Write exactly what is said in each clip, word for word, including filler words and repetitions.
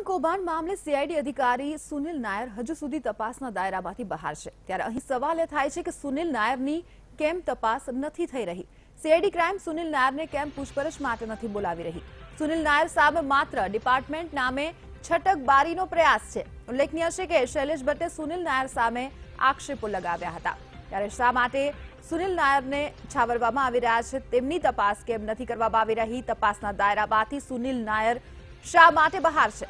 કૌભાંડ મામલે સીઆઈડી અધિકારી સુનિલ નાયર હજુ સુધી તપાસના દાયરામાંથી બહાર છે ત્યારે અહીં સવાલ એ થાય છે કે સુનિલ નાયરની કેમ તપાસ નથી થઈ રહી। સીઆઈડી ક્રાઇમ સુનિલ નાયરને કેમ પૂછપરછ માટે નથી બોલાવી રહી। સુનિલ નાયર સામે માત્ર ડિપાર્ટમેન્ટ નામે છટકબારીનો પ્રયાસ છે। ઉલ્લેખનીય છે કે શૈલેષ ભટ્ટે સુનિલ નાયર સામે આક્ષેપો લગાવ્યા હતા ત્યારે શા માટે સુનિલ નાયરને છાવરવામાં આવી રહ્યા છે તેમની તપાસ કેમ નથી કરવામાં આવી રહી। તપાસના દાયરામાંથી સુનિલ નાયર શા માટે બહાર છે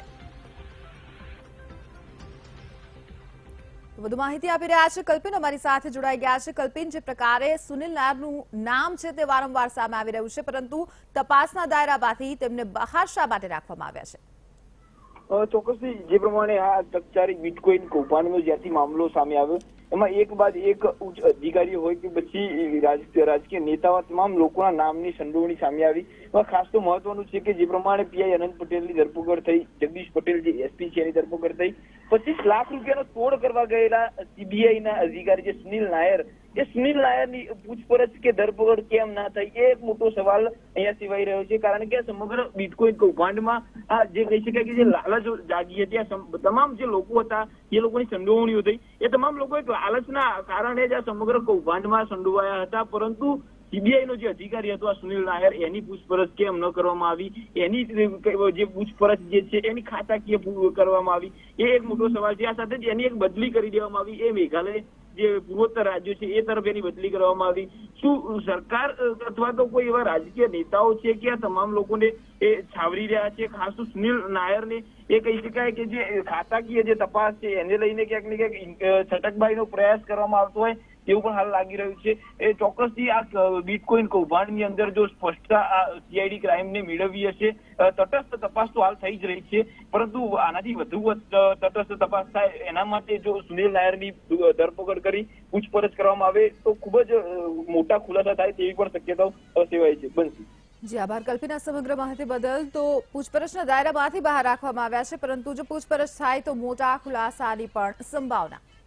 વધુ માહિતી આપી રહ્યા છે કલ્પિન અમારી સાથે જોડાઈ ગયા છે। કલ્પિન, જે પ્રકારે સુનિલ નાયરનું નામ છે તે વારંવાર સામે આવી રહ્યું છે પરંતુ તપાસના દાયરામાંથી તેમને બહાર શા માટે રાખવામાં આવ્યા છે? ચોક્કસથી જે પ્રમાણે આ ચકચારી બીટકોઈન કૌભાંડનો જ્યાંથી મામલો સામે આવ્યો એમાં એક બાદ એક ઉચ્ચ અધિકારીઓ હોય કે પછી રાજકીય નેતાઓ તમામ લોકોના નામની સંડોવણી સામે આવી। એમાં ખાસ તો મહત્વનું છે કે જે પ્રમાણે પીઆઈ અનંત પટેલની ધરપકડ થઈ, જગદીશ પટેલ જે એસપી છે એની ધરપકડ થઈ, પચીસ લાખ રૂપિયાનો તોડ કરવા ગયેલા સીબીઆઈના અધિકારી જે સુનિલ નાયર એ સુનિલ નાયરની પૂછપરછ કે ધરપકડ કેમ ના થઈ એ એક મોટો સવાલ અહીંયા સેવાઈ રહ્યો છે। કારણ કે સમગ્ર બીટકોઈન કૌભાંડમાં આ જે કહી શકાય કે જે લાલચ જાગી હતી, તમામ જે લોકો હતા એ લોકોની સંડોવણીઓ થઈ, એ તમામ લોકો એક લાલચના કારણે જ આ સમગ્ર કૌભાંડમાં સંડોવાયા હતા। પરંતુ સીબીઆઈ નો જે અધિકારી હતો આ સુનિલ નાયર એની પૂછપરછ કેમ ન કરવામાં આવી, એની જે પૂછપરછ જે છે એની ખાતાકીય કરવામાં આવી એ એક મોટો સવાલ છે। આ સાથે જ એની એક બદલી કરી દેવામાં આવી, એ મેઘાલય જે પૂર્વોત્તર રાજ્યો છે એ તરફ એની બદલી કરવામાં આવી। શું સરકાર અથવા તો કોઈ એવા રાજકીય નેતાઓ છે કે આ તમામ લોકોને એ છાવરી રહ્યા છે? ખાસ તો સુનિલ નાયરને એ કહી શકાય કે જે ખાતાકીય જે તપાસ છે એને લઈને ક્યાંક ને ક્યાંક છટકબારીનો પ્રયાસ કરવામાં આવતો હોય એવું પણ હાલ લાગી રહ્યું છે। એ ચોક્કસથી આ બીટકોઈન કૌભાંડની અંદર જો સ્પષ્ટતા આ સીઆઈડી ક્રાઇમને મેળવી હશે, તટસ્થ તપાસ તો હાલ થઈ જ રહી છે, પરંતુ આનાથી વધુ તટસ્થ તપાસ થાય એના માટે જો સુનિલ નાયરની ધરપકડ કરી પૂછપરછ કરવામાં આવે તો ખૂબ જ મોટા ખુલાસા થાય તેવી પણ શક્યતાઓ સેવાય છે। બનશે જી આભાર કલ્પિના સમગ્ર માહિતી બદલ। તો પૂછપરછના દાયરામાંથી બહાર રાખવામાં આવ્યા છે પરંતુ જો પૂછપરછ થાય તો મોટા ખુલાસાની પણ સંભાવના।